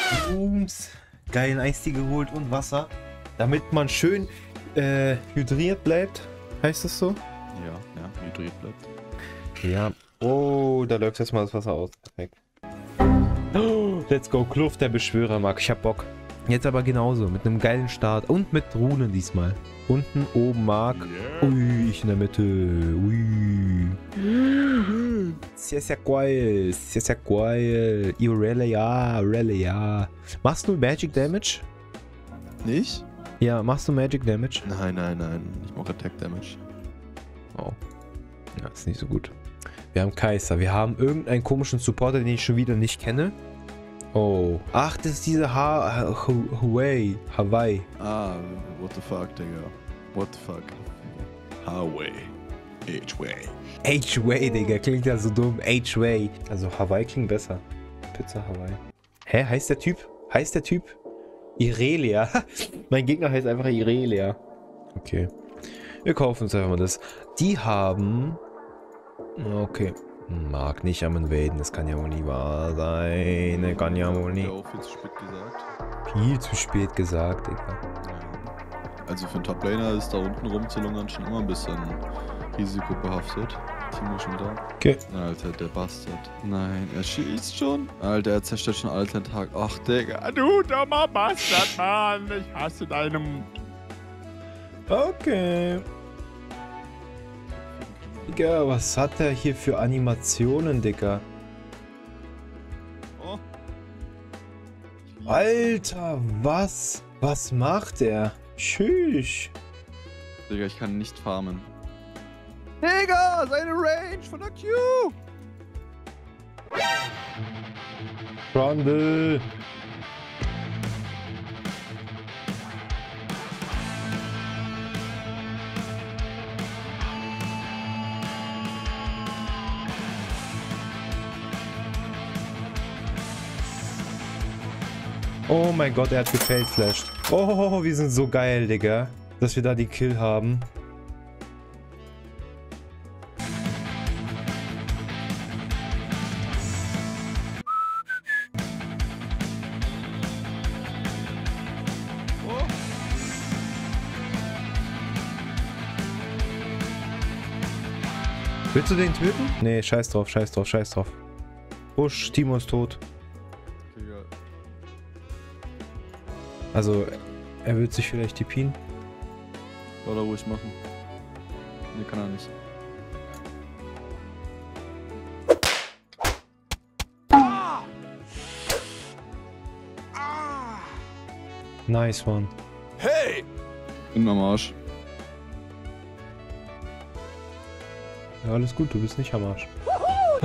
Booms. Geilen Eistee geholt und Wasser. Damit man schön hydriert bleibt. Heißt das so? Ja, hydriert bleibt. Ja. Oh, da läuft jetzt mal das Wasser aus. Perfekt. Oh, let's go, Kluft der Beschwörer, Marc. Ich hab Bock. Jetzt aber genauso, mit einem geilen Start und mit Runen diesmal. Unten, oben, Marc. Yeah. Ui, ich in der Mitte. Ui. Sehr, sehr geil. Sehr, sehr geil. Irelia. Machst du Magic Damage? Nicht? Ja, machst du Magic Damage? Nein. Ich mache Attack Damage. Oh. Ja, ist nicht so gut. Wir haben Kai'Sa. Wir haben irgendeinen komischen Supporter, den ich schon wieder nicht kenne. Oh. Ach, das ist diese Hawaii. Ah, what the fuck, Digga. What the fuck. Hawaii. H-Way, Digga. Klingt ja so dumm. H-Way. Also Hawaii klingt besser. Pizza Hawaii. Hä? Heißt der Typ? Irelia. Mein Gegner heißt einfach Irelia. Okay. Wir kaufen uns einfach mal das. Die haben... Okay. Mag nicht am Invaden, das kann ja wohl nie wahr sein. Das kann ja wohl nie. Ja, auch viel zu spät gesagt. Viel zu spät gesagt, Digga. Also für einen Top-Laner ist da unten rumzulungern schon immer ein bisschen risikobehaftet. Timo schon da. Okay. Alter, der Bastard. Nein, er schießt schon. Alter, er zerstört schon alles den Tag. Ach, Digga. Du dummer Bastard, Mann. Ich hasse deinen... Okay. Digga, was hat er hier für Animationen, Digga? Oh. Alter, was? Was macht er? Tschüss. Digga, ich kann nicht farmen. Digga, seine Range von der Q. Trundle. Oh mein Gott, er hat gefällt-flashed. Oh, wir sind so geil, Digga. Dass wir da die Kill haben. Oh. Willst du den töten? Nee, scheiß drauf. Push, Timo ist tot. Digga. Also, er wird sich vielleicht TPen. Soll er ruhig machen. Nee, kann er nicht. Nice one. Hey! Bin am Arsch. Ja, alles gut, du bist nicht am Arsch. Ah.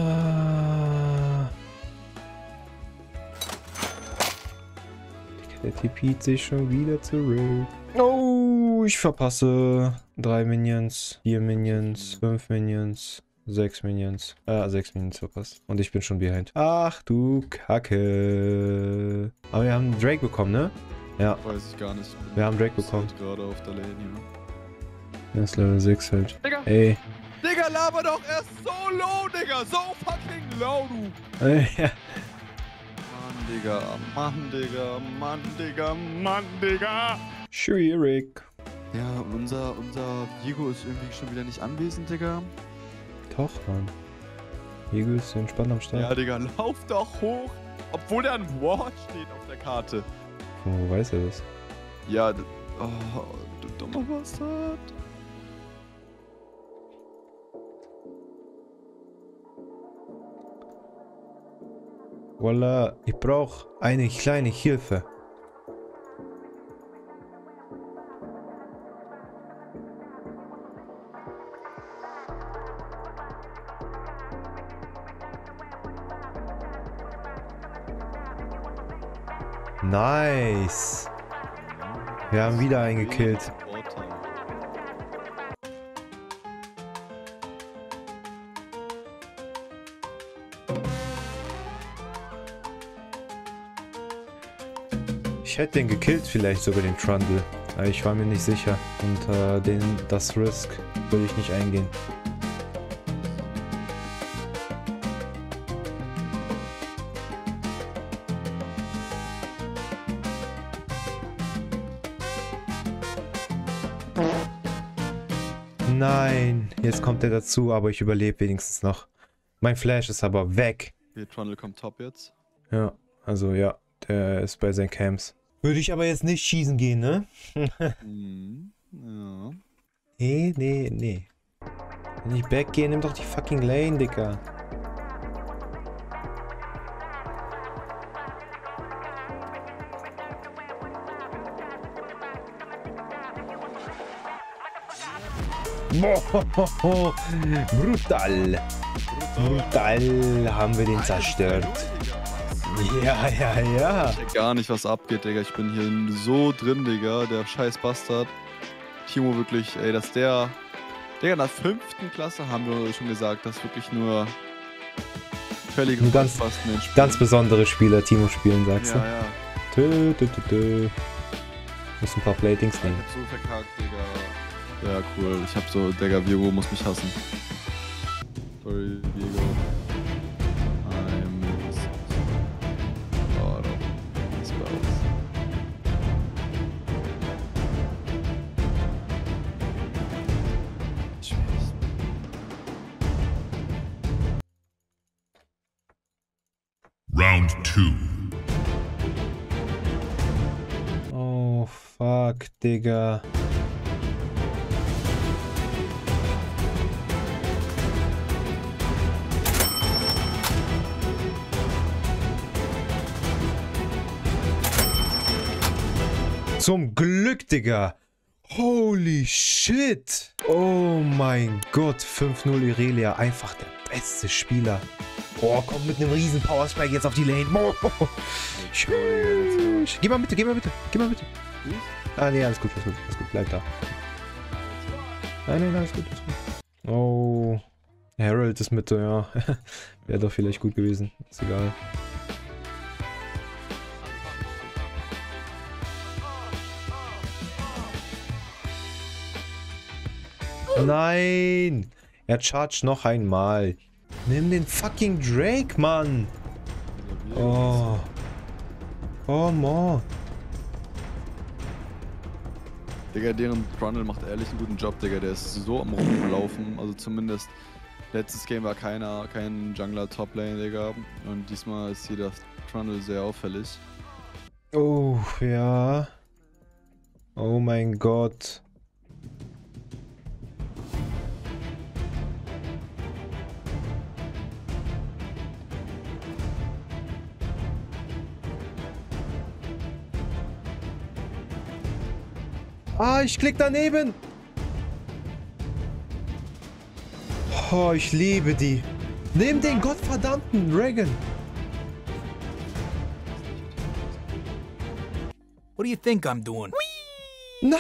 Der TP't sich schon wieder zurück. Oh, ich verpasse. 3 Minions, 4 Minions, 5 Minions, 6 Minions. 6 Minions verpasst. Und ich bin schon behind. Ach du Kacke. Aber wir haben Drake bekommen, ne? Ja. Weiß ich gar nicht. Wir haben Drake Ist bekommen. halt gerade auf der Lane, ja. Er ist Level 6 halt. Digga. Ey. Digga, laber doch erst so low, Digga. So fucking low, du. Ja. Mann, Digga. Schwierig. Ja, unser Diego ist irgendwie schon wieder nicht anwesend, Digga. Doch, Mann. Diego ist entspannt am Start. Ja, Digga, lauf doch hoch. Obwohl da ein Ward steht auf der Karte. Wo weiß er das? Ja, oh, du dummer Bastard. Voila, ich brauche eine kleine Hilfe. Nice. Wir haben wieder einen gekillt. Ich hätte den gekillt, vielleicht sogar den Trundle. Aber ich war mir nicht sicher. Und das Risk will ich nicht eingehen. Nein. Jetzt kommt er dazu, aber ich überlebe wenigstens noch. Mein Flash ist aber weg. Okay, Trundle kommt top jetzt. Ja, also ja, der ist bei seinen Camps. Würde ich aber jetzt nicht schießen gehen, ne? Ja. Nee. Wenn ich backgehe, nimm doch die fucking Lane, Dicker. Boah, brutal. Brutal haben wir den zerstört. Ja. Ich check gar nicht, was abgeht, Digga. Ich bin hier so drin, Digga. Der scheiß Bastard. Timo wirklich, ey, dass der... Digga, in der 5. Klasse haben wir schon gesagt, dass wirklich nur völlige Vollpfosten den Spielen. Ganz besondere Spieler Timo spielen, sagst du? Ja. Muss ein paar Platings Ich nehmen. hab so verkackt, Digga. Ja, cool. Ich hab so, Digga, Virgo muss mich hassen. Sorry, Virgo. Oh, doch. Spells. Round 2. Oh, fuck, Digga. Zum Glück, Digga. Holy shit. Oh mein Gott. 5-0 Irelia. Einfach der beste Spieler. Oh, kommt mit einem riesen Powerspike jetzt auf die Lane. Oh. Geh mal bitte. Ah, nee, alles gut. Bleib da. Nein, alles gut. Oh. Harold ist Mitte, ja. Wäre doch vielleicht gut gewesen. Ist egal. Nein! Er chargt noch einmal. Nimm den fucking Drake, Mann! Oh. Come on. Digga, deren Trundle macht ehrlich einen guten Job, Digga. Der ist so am Rumlaufen. Also zumindest letztes Game war kein Jungler Toplane, Digga. Und diesmal ist hier der Trundle sehr auffällig. Oh, ja. Oh mein Gott. Ah, ich klick daneben. Oh, ich liebe die. Nimm den gottverdammten Dragon. What do you think I'm doing? Na!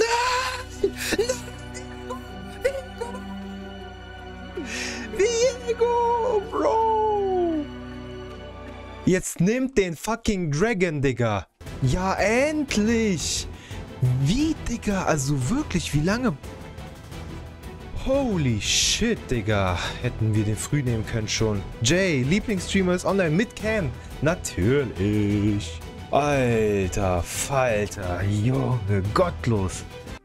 Viego, Bro! Jetzt nimmt den fucking Dragon, Digga. Ja, endlich! Wie, Digga? Also wirklich, wie lange? Holy shit, Digga. Hätten wir den früh nehmen können schon. Jay, Lieblingsstreamer ist online mit Cam. Natürlich. Alter Falter, Junge, gottlos.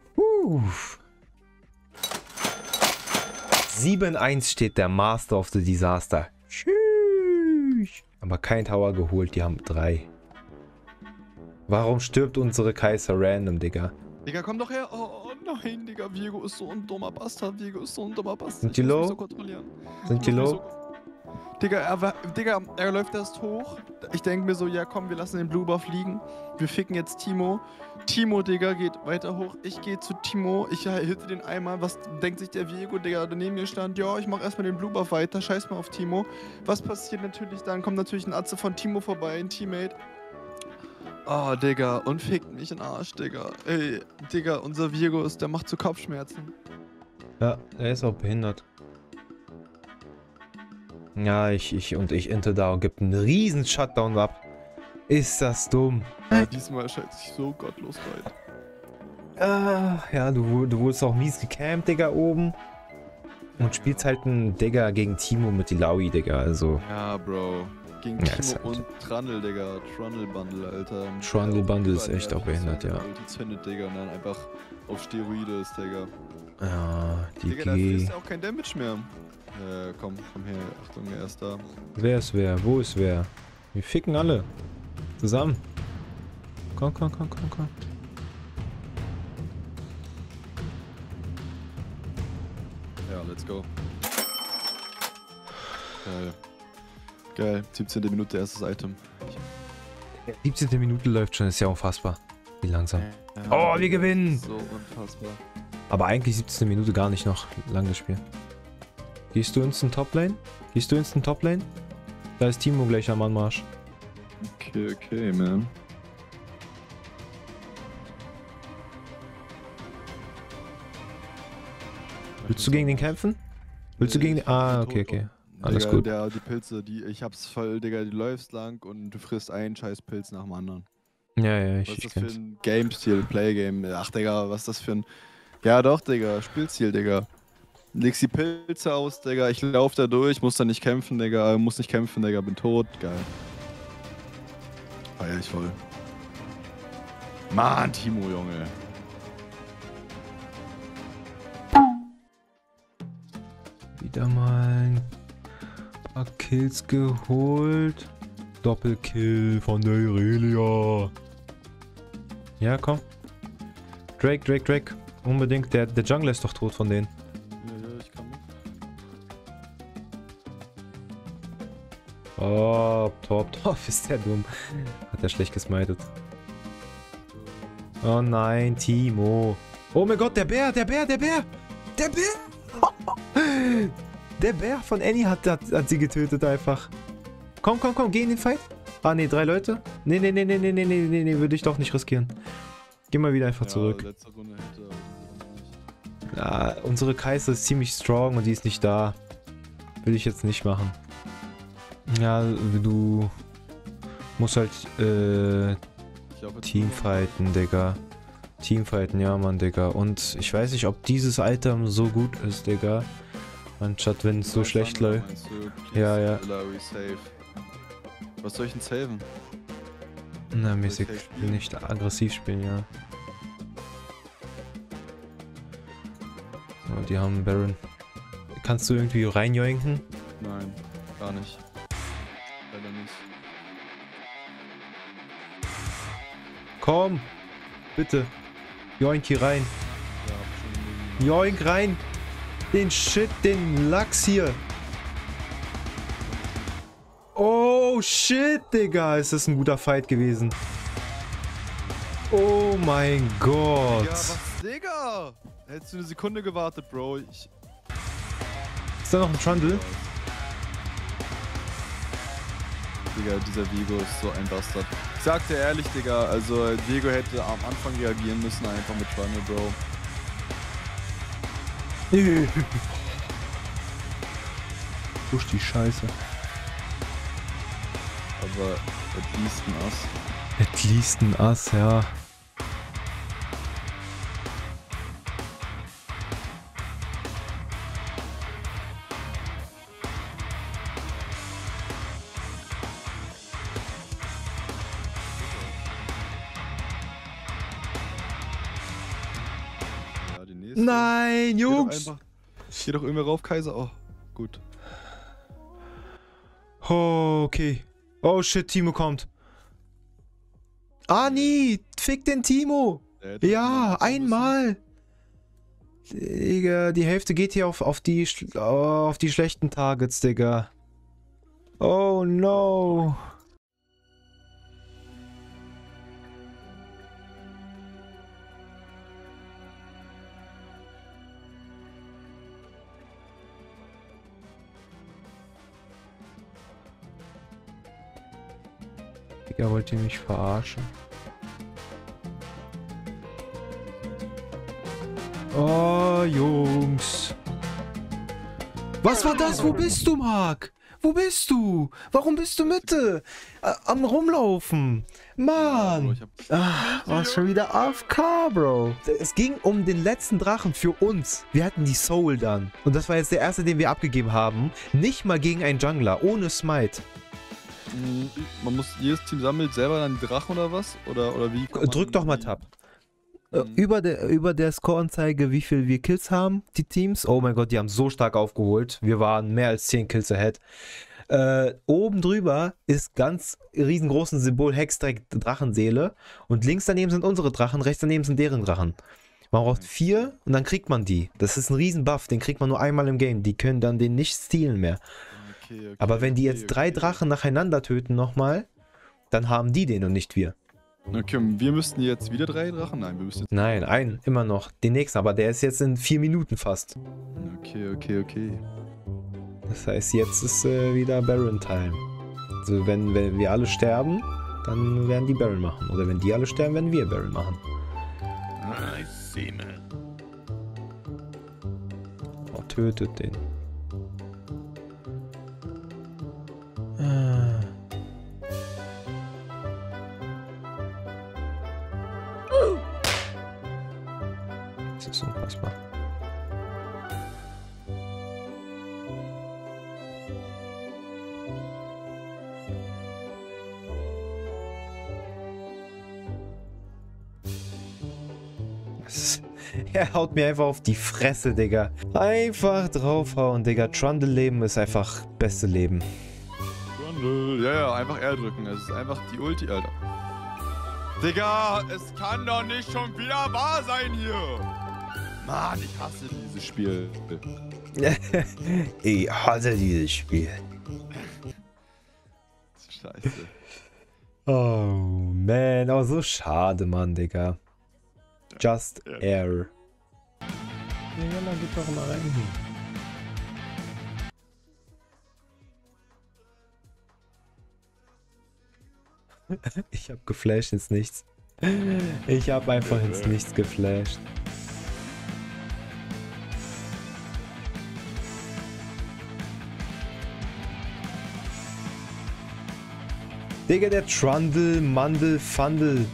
7-1 steht der Master of the Disaster. Tschüss. Aber kein Tower geholt, die haben 3. Warum stirbt unsere Kaiser random, Digga? Digga, komm doch her. Oh nein, Digga, Virgo ist so ein dummer Bastard. Sind die low? Sind die low? Digga, er läuft erst hoch. Ich denke mir so, ja komm, wir lassen den Blue Buff liegen. Wir ficken jetzt Timo. Timo, Digga, geht weiter hoch. Ich gehe zu Timo. Ich hitte den Eimer. Was denkt sich der Virgo, Digga, der neben mir stand? Ja, ich mach erstmal den Blue Buff weiter. Scheiß mal auf Timo. Was passiert natürlich dann? Kommt natürlich ein Atze von Timo vorbei, ein Teammate. Oh, Digga, und fickt mich in den Arsch, Digga. Ey, Digga, unser Virgo der macht zu Kopfschmerzen. Ja, er ist auch behindert. Ja, ich Inte da und gibt einen riesen Shutdown ab. Ist das dumm? Ja, diesmal schätze ich so gottlos weit. Ja, du wurdest auch mies gecampt, Digga, oben. Und spielst halt ein Digga gegen Timo mit Ilaoi, Digga, also. Ja, Bro. Gegen Ja, ist Timo halt- und Trundle, Digga. Trundle Bundle, Alter. Trundle Bundle ist Überall echt auch nervig, behindert, ja. Und die zündet, Digga, und dann einfach auf Steroide ist, Digga. Ja, die Digga, da G. ist ja auch kein Damage mehr. Komm her. Achtung, er ist da. Wer ist wer? Wo ist wer? Wir ficken alle. Zusammen. Komm. Ja, let's go. Geil. 17. Minute, erstes Item. 17. Minute läuft schon, ist ja unfassbar. Wie langsam. Ja, Oh, wir gewinnen! So unfassbar. Aber eigentlich 17. Minute gar nicht noch lang das Spiel. Gehst du instant Toplane? Da ist Timo gleich am Anmarsch. Okay, man. Willst du gegen den kämpfen? Willst du gegen den... Ah, okay. Alles gut. Die Pilze, ich hab's voll, Digga, du läufst lang und du frisst einen scheiß Pilz nach dem anderen. Ja, Was ich ist das kenn's. für ein Game-Stil, Play-Game? Ach, Digga, was ist das für ein... Ja doch, Digga, Spielstil, Digga. Legst die Pilze aus, Digga, ich lauf da durch, muss da nicht kämpfen, Digga, bin tot, geil. Feier ich voll. Mann, Timo, Junge. Wieder mal ein paar Kills geholt. Doppelkill von der Irelia. Ja, komm. Drake. Unbedingt. Der Jungler ist doch tot von denen. Ja, ich kann mit. Top. Ist der dumm. Hat er schlecht gesmited. Oh nein, Timo. Oh mein Gott, der Bär! Der Bär! Der Bär von Annie hat sie getötet einfach. Komm, geh in den Fight. Ah ne, 3 Leute? Nee, würde ich doch nicht riskieren. Geh mal wieder einfach zurück. Letzte Runde hätte, aber diese Runde nicht. Ja, unsere Kaiser ist ziemlich strong und die ist nicht da. Will ich jetzt nicht machen. Ja, du musst halt Ich glaub, jetzt Teamfighten, Digga. Teamfighten, ja Mann, Digga. Und ich weiß nicht, ob dieses Item so gut ist, Digga. Anstatt wenn es so schlecht läuft. Meinst du? Please, Ja. Larry, save. Was soll ich denn saven? Na, mäßig nicht aggressiv spielen, ja. So, die haben einen Baron. Kannst du irgendwie reinjoinken? Nein, gar nicht. Leider nicht. Komm! Bitte! Joink hier rein! Ja, hab schon Joink rein! Den Lachs hier! Oh shit, Digga! Ist das ein guter Fight gewesen? Oh mein Gott! Ja, was, Digga? Hättest du eine Sekunde gewartet, Bro. Ist da noch ein Trundle? Digga, dieser Vigo ist so ein Bastard. Ich sag dir ehrlich, Digga, also Vigo hätte am Anfang reagieren müssen, einfach mit Trundle, Bro. Push die Scheiße. Aber at least ein Ass. At least ein Ass, ja. Ja, die nächste. Nein, Jungs! Geh doch irgendwie rauf, Kaiser. Oh, gut. Oh, okay. Oh shit, Timo kommt. Ah, nee! Fick den Timo! Ja, einmal! Digga, die Hälfte geht hier auf die schlechten Targets, Digga. Oh no! Digga, wollt ihr mich verarschen? Oh, Jungs. Was war das? Wo bist du, Marc? Wo bist du? Warum bist du Mitte? Am Rumlaufen. Mann. Warst schon wieder AFK, Bro. Es ging um den letzten Drachen für uns. Wir hatten die Soul dann. Und das war jetzt der erste, den wir abgegeben haben. Nicht mal gegen einen Jungler, ohne Smite. Man muss, jedes Team sammelt selber dann die Drachen oder was? Oder wie? Drück doch mal Tab. Über der Score-Anzeige, wie viel wir Kills haben, die Teams. Oh mein Gott, die haben so stark aufgeholt. Wir waren mehr als 10 Kills ahead. Oben drüber ist ganz riesengroßes Symbol Hexdreck Drachenseele. Und links daneben sind unsere Drachen, rechts daneben sind deren Drachen. Man braucht 4 und dann kriegt man die. Das ist ein riesen Buff, den kriegt man nur einmal im Game. Die können dann den nicht stealen mehr. Okay, aber wenn die jetzt 3 Drachen nacheinander töten nochmal, dann haben die den und nicht wir. Okay, und wir müssten jetzt wieder 3 Drachen? Nein, wir müssen jetzt... Nein, einen, immer noch. Den nächsten, aber der ist jetzt in 4 Minuten fast. Okay. Das heißt, jetzt ist wieder Baron-Time. Also wenn wir alle sterben, dann werden die Baron machen. Oder wenn die alle sterben, werden wir Baron machen. I see, man. Oh, tötet den. Das ist unfassbar. Er haut mir einfach auf die Fresse, Digga. Einfach draufhauen, Digga. Trundle-Leben ist einfach beste Leben. Trundle. Ja, einfach R drücken. Es ist einfach die Ulti, Alter. Digga, es kann doch nicht schon wieder wahr sein hier. Mann, ich hasse dieses Spiel. Ich hasse dieses Spiel. Scheiße. Oh, man. Aber so schade, Mann, Digga. Just Air. Ja, dann geht doch mal rein. Ich hab geflasht ins Nichts. Ich hab einfach ins Nichts geflasht. Digga, der Trundle, Mandel, Fundel.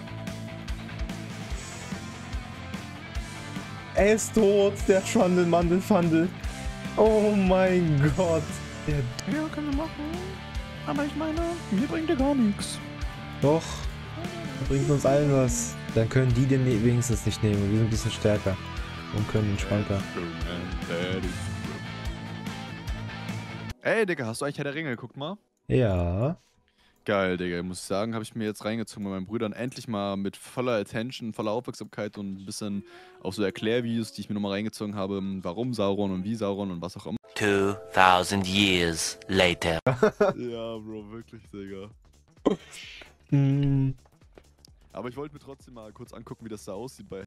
Er ist tot, der Trundle, Mandel, Fundel. Oh mein Gott. Ja, können wir machen. Aber ich meine, mir bringt er gar nichts. Doch. Er bringt uns allen was. Dann können die den wenigstens nicht nehmen. Wir sind ein bisschen stärker. Und können entspannter. Ey, Digga, hast du eigentlich Herr der Ringe? Guck mal. Ja. Geil, Digga. Muss ich sagen, habe ich mir jetzt reingezogen bei meinen Brüdern. Endlich mal mit voller Attention, voller Aufmerksamkeit und ein bisschen auch so Erklärvideos, die ich mir nochmal reingezogen habe, warum Sauron und wie Sauron und was auch immer. 2000 years later. Ja, Bro, wirklich, Digga. Aber ich wollte mir trotzdem mal kurz angucken, wie das da aussieht bei